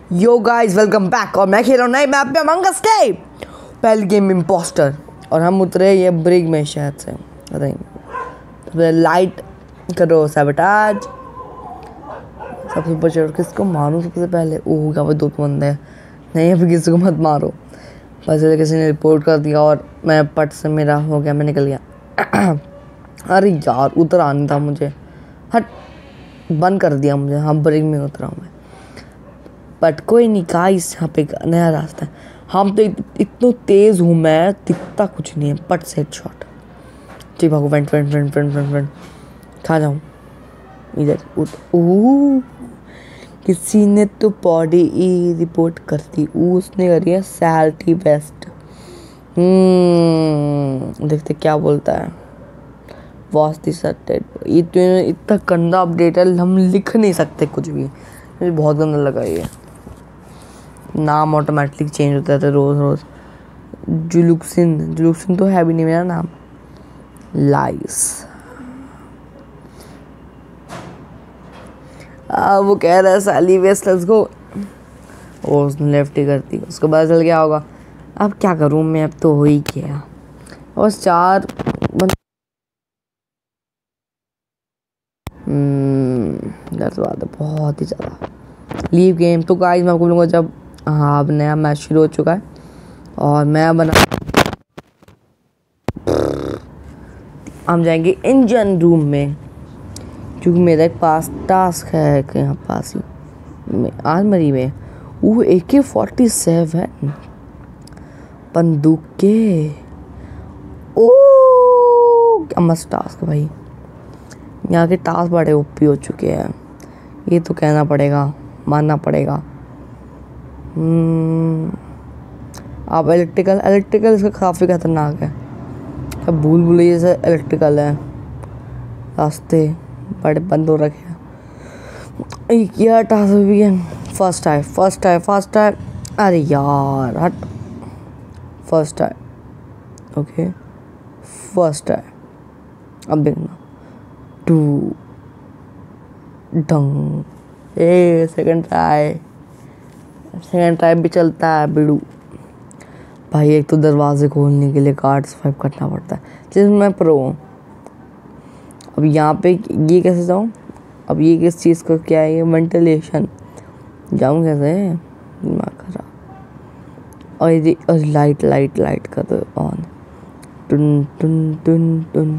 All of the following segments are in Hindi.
Yo guys welcome back. और मैं खेल रहा हूँ नई मैप पे अमंग अस के पहली गेम इम्पोस्टर। और हम उतरे ये ब्रिग में शायद से तो लाइट करो सैबोटाज। सबसे ऊपर चढ़ किसको मारूं सबसे पहले? ओह क्या वो दो बंदे हैं। नहीं अभी किसी को मत मारो। बस किसी ने रिपोर्ट कर दिया और मैं पट से मेरा हो गया, मैं निकल गया। अरे यार उतर आना था मुझे। हट बंद कर दिया मुझे। हाँ ब्रिग में उतरा हूँ मैं, बट कोई नहीं गाइस, यहाँ पे नया रास्ता है। हम तो इतना तेज़ हूँ मैं, दिखता कुछ नहीं है। पट से हेडशॉट। ठीक भागो vent vent vent vent vent vent. खा जाऊँ इधर। ओह किसी ने तो बॉडी रिपोर्ट कर दी। उसने करी है सैल्टी बेस्ट। देखते क्या बोलता है। वॉच दिस ये तो इतना गंदा अपडेट है, हम लिख नहीं सकते कुछ भी। मुझे बहुत गंदा लगा ये। नाम ऑटोमेटिकली चेंज होता है रोज़ रोज़। जुलुक्सिन तो है भी नहीं मेरा नाम। लाइस वो कह रहा है साली वेस्ट लेट्स गो। वो उसने लेफ्ट ही कर दी, उसको पता चल गया होगा। अब क्या करूँ मैं, अब तो हो ही गया। बस चार बात है बहुत ही ज़्यादा। लीव गेम तो गाइस मैं आपको बोलूँगा जब अब नया मैच शुरू हो चुका है और मैं बना हम जाएंगे इंजन रूम में, क्योंकि मेरे पास टास्क है कि यहाँ पास ही आर्मरी में वो AK-47 बंदूक के। ओ क्या मस्त टास्क भाई। यहाँ के टास्क बड़े ओपी हो चुके हैं, ये तो कहना पड़ेगा, मानना पड़ेगा। अब इलेक्ट्रिकल इसका काफ़ी खतरनाक है। अब भूल भुलैया जैसे इलेक्ट्रिकल है, रास्ते बड़े बंद हो रखे हैं। एक यार टास्क भी है। First time. अरे यार हट। First time okay. First time अब देखना 2 ढंग। सेकंड ट्राई भी चलता है बिड़ू भाई। एक तो दरवाजे खोलने के लिए कार्ड स्वाइप करना पड़ता है, जिसमें मैं प्रो हूँ। अब यहाँ पे ये कैसे जाऊँ? अब ये किस चीज़ का क्या है? ये वेंटिलेशन जाऊँ कैसे? दिमाग खराब। और लाइट कर दो ऑन। टुन टुन टुन टुन।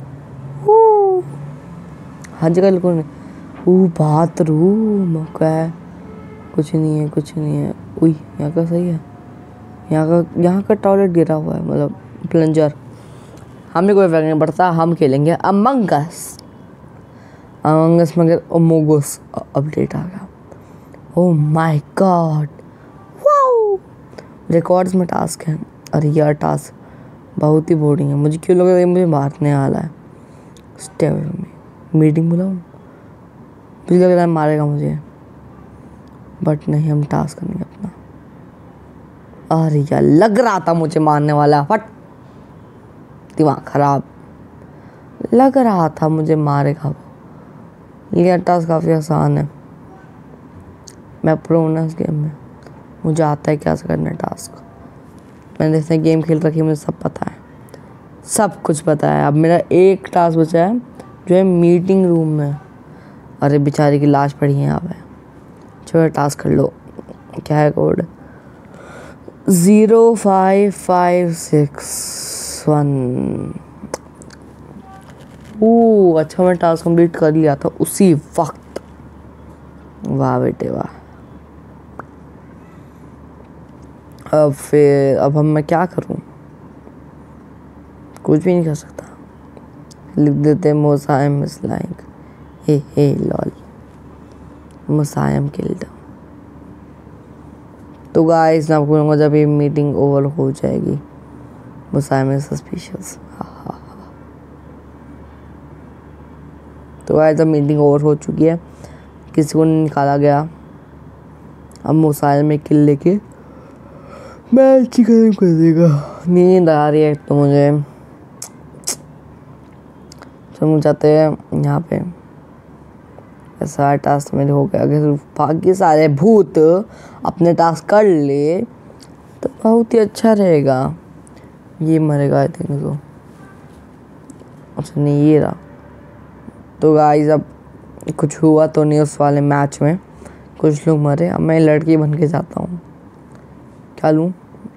हर जगह लोगों बाथरूम क्या है? कुछ नहीं है। उई यहाँ का सही है। यहाँ का टॉयलेट गिरा हुआ है, मतलब प्लंजर। हमें कोई फर्क नहीं पड़ता, हम खेलेंगे अमंग अस मगर अमोगस अपडेट आ गया। Oh my god wow. Records में टास्क है। अरे यार टास्क बहुत ही बोरिंग है। मुझे क्यों लग रहा है मुझे मारने वाला है। स्टे में मीटिंग बुलाऊं? मुझे लग रहा है मारेगा मुझे, बट नहीं, हम टास्क करेंगे अपना। अरे यार लग रहा था मुझे मारने वाला। फट दिमाग खराब। लग रहा था मुझे मारेगा वो। ये टास्क काफ़ी आसान है। मैं प्रो हूं ना इस गेम में, मुझे आता है क्या करना टास्क। मैंने जैसे गेम खेल रखी है, मुझे सब पता है, सब कुछ पता है। अब मेरा एक टास्क बचा है जो है मीटिंग रूम में। अरे बेचारे की लाश पड़ी है यहाँ पे। चलो टास्क कर लो। क्या है कोड? 05561। ओह अच्छा, मैं टास्क कंप्लीट कर लिया था उसी वक्त। वाह बेटे वाह। अब मैं क्या करूं? कुछ भी नहीं कर सकता। लिख देते मोसायम मिस लाइक हे लॉल मोसायम किल्ड। तो गाइस मैं आपको बोलूँगा जब ये मीटिंग ओवर हो जाएगी, मोसायम इज सस्पिशियस। तो गाइस अब मीटिंग ओवर हो चुकी है, किसी को नहीं निकाला गया। अब मोसायम में किल लेके मैच खत्म कर देगा। नींद आ रही है तो मुझे। हम जाते हैं यहाँ पे ऐसा टास्क मेरे हो गया। अगर बाकी सारे भूत अपने टास्क कर ले तो बहुत ही अच्छा रहेगा। ये मरेगा आई थिंक तो। अच्छा नहीं ये रहा। तो गाइस अब कुछ हुआ तो नहीं उस वाले मैच में, कुछ लोग मरे। अब मैं लड़की बन के जाता हूँ। क्या लूँ?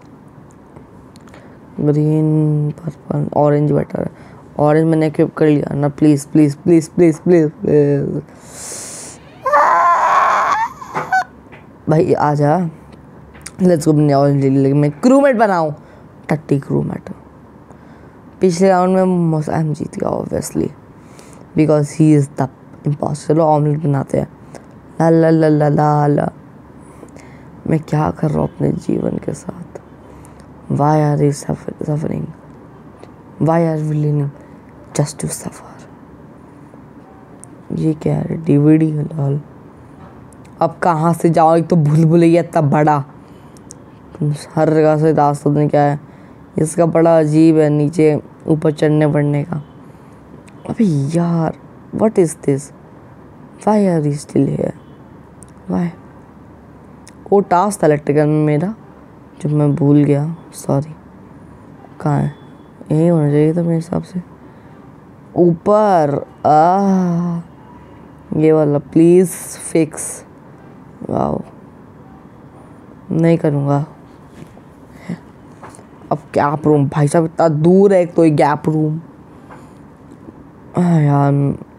ग्रीन, पर्पल, ऑरेंज बेटर है। ऑरेंज मैंने इक्विप कर लिया ना। Please please please please please please भाई आ जा। Let's go. मैंने ऑरेंज ले ली, लेकिन मैं क्रूमेट बनाऊँ। टट्टी क्रूमेट। पिछले राउंड में मोसाम जीत गया obviously, because he is the impossible. चलो ऑमलेट बनाते हैं। ला ला ला ला ला ला। मैं क्या कर रहा हूँ अपने जीवन के साथ? Why are we suffering? Why are we living just to suffer? ये क्या है? DVD लाल। अब कहाँ से जाओ? एक तो भूल भुलैया इतना बड़ा, हर जगह से रास्ता नहीं। क्या है इसका? बड़ा अजीब है नीचे ऊपर चढ़ने पड़ने का। अबे यार what is this? Why are we still here? Why? वो टास्क था इलेक्ट्रिकल में मेरा जो मैं भूल गया। सॉरी। कहाँ है? यही होना चाहिए था मेरे हिसाब से। ऊपर ये वाला प्लीज़ फिक्स। वाओ नहीं करूँगा। अब गैप रूम भाई साहब इतना दूर है। एक तो ये गैप रूम यार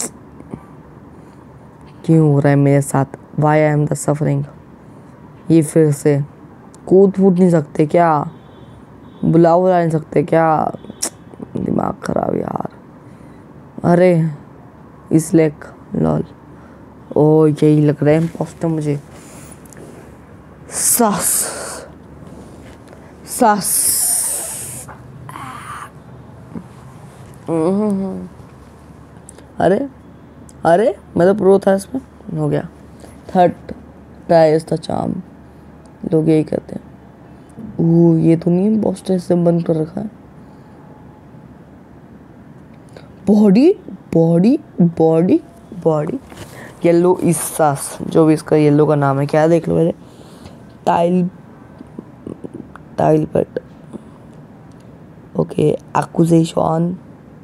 क्यों हो रहा है मेरे साथ? Why I am the suffering. ये फिर से कूद फूट नहीं सकते क्या? बुला नहीं सकते क्या? दिमाग खराब यार। अरे इस लेक लॉल। ओ यही लग रहा है इम्पोस्टर मुझे। सास सास। अरे अरे मैं तो प्रो था इसमें। हो गया। Third try is the charm. लोग यही कहते हैं। ओह ये तो नहीं इम्पोस्टर से बंद कर रखा है। Body body body body. Yellow is sus जो भी इसका येलो का नाम है क्या? देख लो पहले। टाइल पेट। Okay accusation.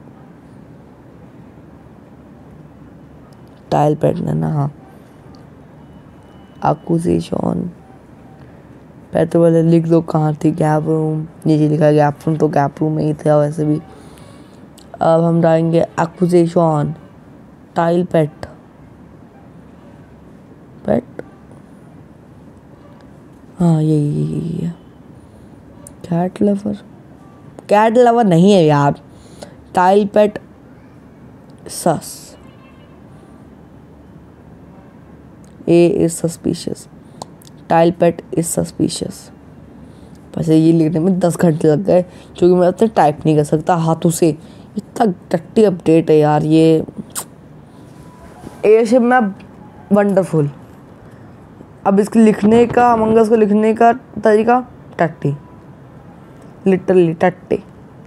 टाइल पेट ना। हाँ एक्यूजेशन। पहले वाले लिख दो कहाँ थी। Gap room. ये लिखा गैप रूम तो गैप रूम में ही था वैसे भी। अब हम डालेंगे एक्यूजेशन। टाइल पेट पेट। हाँ यही है। Cat lover. कैट लवर नहीं है यार। टाइल पेट सस। A is suspicious. टाइल पेट इज सस्पिशियस। वैसे ये लिखने में 10 घंटे लग गए क्योंकि मैं अब तक टाइप नहीं कर सकता हाथों से। इतना टट्टी अपडेट है यार ये। एयरशिप में वंडरफुल। अब इसके लिखने का मंगस को लिखने का तरीका टट्टी। लिटरली टट्टी।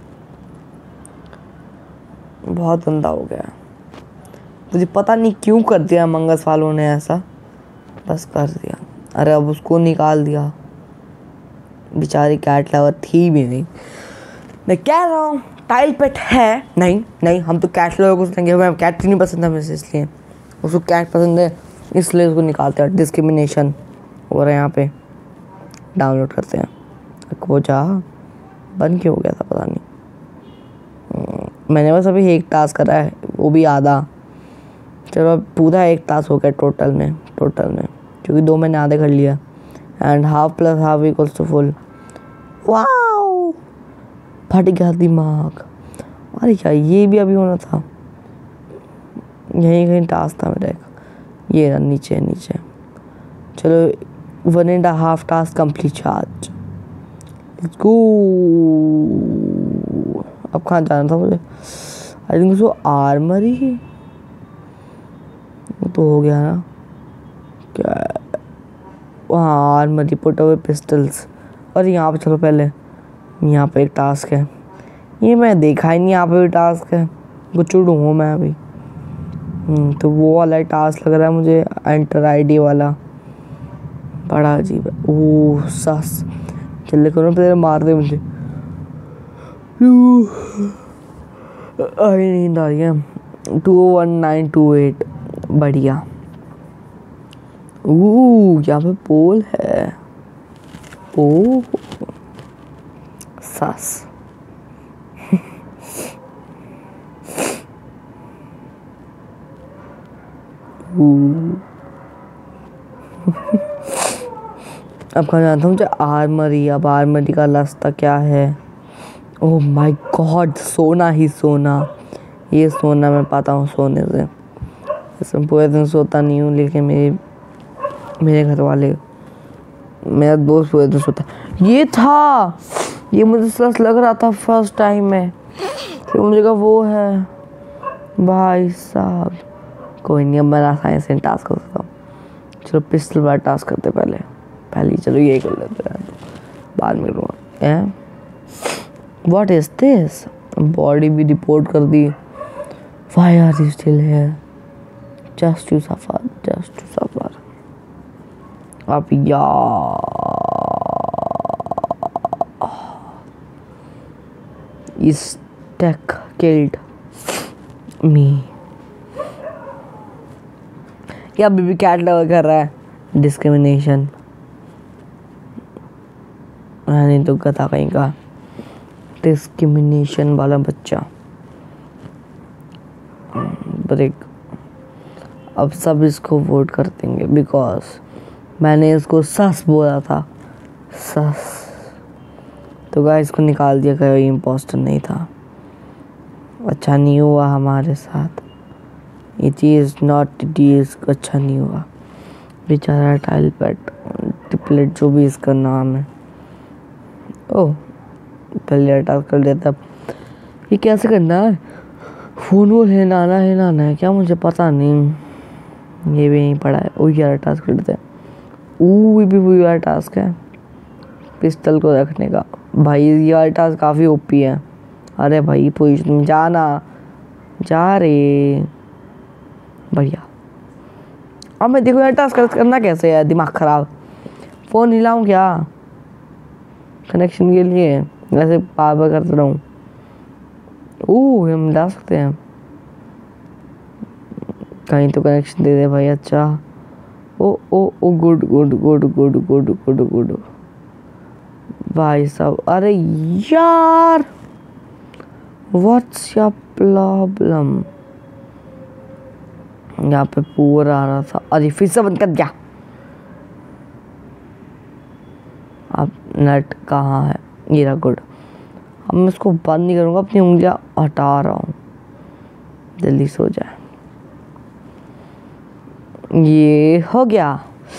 बहुत गंदा हो गया। मुझे पता नहीं क्यों कर दिया मंगस वालों ने ऐसा, बस कर दिया। अरे अब उसको निकाल दिया। बेचारी कैट लवर थी भी नहीं। मैं कह रहा हूँ टाइल पेट है। नहीं नहीं हम तो कैट लवर को सुनेंगे। मैं कैट नहीं पसंद है मुझे, इसलिए उसको कैट पसंद है इसलिए उसको निकालते हैं। डिस्क्रिमिनेशन हो रहा है यहाँ पे। डाउनलोड करते हैं। वो जा बंद क्यों हो गया था पता नहीं। मैंने बस अभी एक टास्क करा है वो भी आधा। चलो पूरा एक टास्क हो गया टोटल में क्योंकि 2 मैंने आधे कर लिया। And half plus half equals to full. Wow फट गया दिमाग। अरे क्या ये भी अभी होना था? यहीं कहीं टास्क था मेरा एक। ये नीचे चलो 1.5 task complete charge. Let's go. अब कहाँ जाना था मुझे? आई थिंक उसको आर्मर ही तो हो गया ना क्या? हाँ आर्मरी पुट अवे पिस्टल्स। और यहाँ पे चलो पहले यहाँ पे एक टास्क है। ये मैं देखा ही नहीं यहाँ पे भी टास्क है। गुचुड़ू हूँ मैं अभी। तो वो वाला टास्क लग रहा है मुझे, एंटर आईडी वाला, बड़ा अजीब है। ओह सास, चल करो पहले, मार दे मुझे, नींद आ रही है। 21928 बढ़िया। यहाँ पे पोल है। ओह सास अब कहाँ जानता हूँ मुझे आर्मरी। अब आर्मरी का रास्ता क्या है? ओह माय गॉड, सोना ही सोना। ये सोना मैं पाता हूँ सोने से। इसमें पूरे दिन सोता नहीं हूँ, लेकिन मेरे घर वाले, मेरा दोस्त पूरे दिन सोता। ये था, ये मुझे सच लग रहा था फर्स्ट टाइम में, फिर मुझे कहा वो है। भाई साहब कोई नहीं, अब मैं आसानी से टास्क कर सकता हूँ। चलो पिस्टल वाला टास्क करते पहले चलो यही कर लेते हैं, बाद में करूँगा। What is this? बॉडी भी रिपोर्ट कर दी। Why are you still here? Just to suffer. अब इस टेक किल्ड मी। क्या बेबी कैट लगा कर रहा है? डिस्क्रिमिनेशन। नहीं तो गधा कहीं का, डिस्क्रिमिनेशन वाला बच्चा। ब्रेक। अब सब इसको वोट कर देंगे बिकॉज मैंने इसको सस बोला था, सस। तो गाइस इसको निकाल दिया, कोई इम्पोस्टर नहीं था। अच्छा नहीं हुआ हमारे साथ, इट इज़ नॉट डीज, अच्छा नहीं हुआ बेचारा। टाइल पेट टिपलेट जो भी इसका नाम है। ओह पहले अटैक कर देता। ये कैसे करना है? फ़ोन वो हिलाना है क्या, मुझे पता नहीं। ये भी नहीं पड़ा है। ओह यार टास्क कर देते हैं। ये भी वही यार टास्क है, पिस्टल को रखने का। भाई ये वाला टास्क काफ़ी ओपी है। अरे भाई पोजीशन जाना, जा रे बढ़िया। अब मैं देखो यार टास्क करना कैसे है, दिमाग ख़राब। फ़ोन हिलाऊँ क्या कनेक्शन के लिए? वैसे बार करता रहूँ। हम ला सकते हैं कहीं तो कनेक्शन दे दे भाई। अच्छा ओ गुड भाई साहब। अरे यार व्हाट्स योर प्रॉब्लम? यहाँ पे पूरा आ रहा था। अरे फिर से बंद कर दिया। अब नेट कहाँ है? ये रहा, गुड। अब मैं इसको बंद नहीं करूँगा, अपनी उंगलियां हटा रहा हूँ, जल्दी सो जाए। ये हो गया।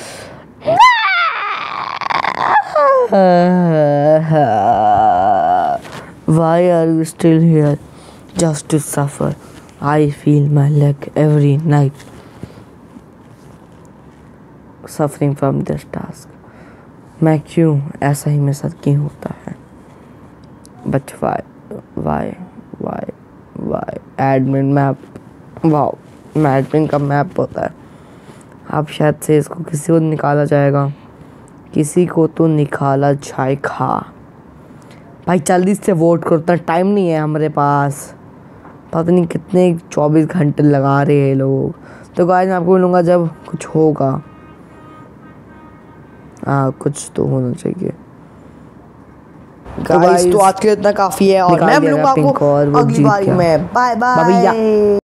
Why are you still here? Just to suffer. I feel my leg every night. Suffering from this task. मैं क्यों ऐसा ही मेरे साथ क्यों होता है? But why? Admin map. Wow, admin का मैप होता है। अब शायद से इसको किसी को निकाला जाएगा, किसी को तो निकाला जाएगा। भाई जल्दी से वोट करो, उतना टाइम नहीं है हमारे पास। पता नहीं कितने 24 घंटे लगा रहे हैं लोग। तो गाइस मैं आपको मिलूँगा जब कुछ होगा। कुछ तो होना चाहिए गाइस। तो आज के लिए इतना काफ़ी है और मैं मिलूँगा आपको अगली बारी में। Bye bye.